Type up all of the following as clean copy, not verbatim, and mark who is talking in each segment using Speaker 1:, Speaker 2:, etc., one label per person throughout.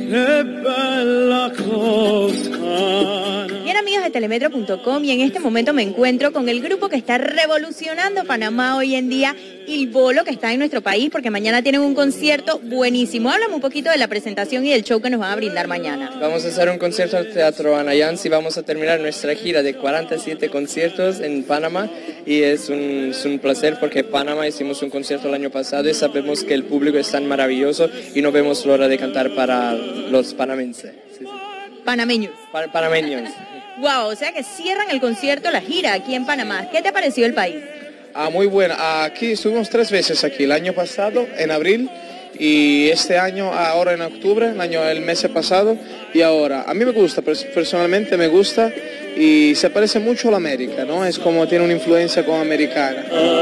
Speaker 1: Bien, amigos de telemetro.com, y en este momento me encuentro con el grupo que está revolucionando Panamá hoy en día, Il Bolo, que está en nuestro país, porque mañana tienen un concierto buenísimo. Háblame un poquito de la presentación y del show que nos van a brindar mañana.
Speaker 2: Vamos a hacer un concierto al Teatro Anayansi, vamos a terminar nuestra gira de 47 conciertos en Panamá, y es un placer porque Panamá hicimos un concierto el año pasado y sabemos que el público es tan maravilloso y no vemos la hora de cantar para los panameños. Sí.
Speaker 1: Panameños.
Speaker 2: Panameños.
Speaker 1: Wow, o sea que cierran el concierto, la gira aquí en Panamá. ¿Qué te ha parecido el país?
Speaker 3: Muy buena. Aquí estuvimos 3 veces aquí, el año pasado en abril y este año ahora en octubre, el mes pasado y ahora. A mí me gusta, personalmente me gusta y se parece mucho a la América, ¿no? Es como tiene una influencia como americana.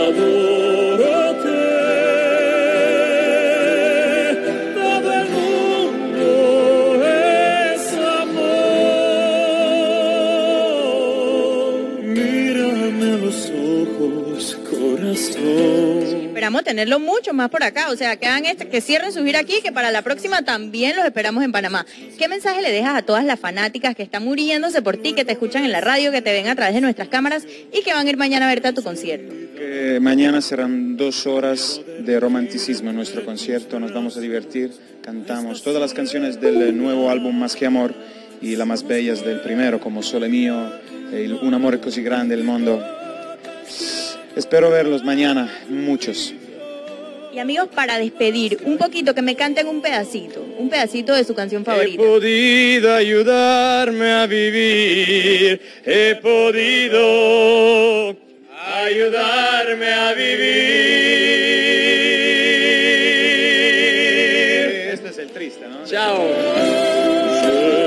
Speaker 1: Esperamos tenerlo mucho más por acá, o sea, que cierren su gira aquí, que para la próxima también los esperamos en Panamá. ¿Qué mensaje le dejas a todas las fanáticas que están muriéndose por ti, que te escuchan en la radio, que te ven a través de nuestras cámaras y que van a ir mañana a verte a tu concierto?
Speaker 4: Que mañana serán 2 horas de romanticismo en nuestro concierto, nos vamos a divertir, cantamos todas las canciones del nuevo álbum Más que Amor y las más bellas del primero, como Sole Mio, Un amore così grande, El mondo. Espero verlos mañana, muchos.
Speaker 1: Y amigos, para despedir, un poquito, que me canten un pedacito de su canción favorita.
Speaker 2: He podido ayudarme a vivir, he podido ayudarme a vivir.
Speaker 4: Este es el triste, ¿no?
Speaker 2: Chao.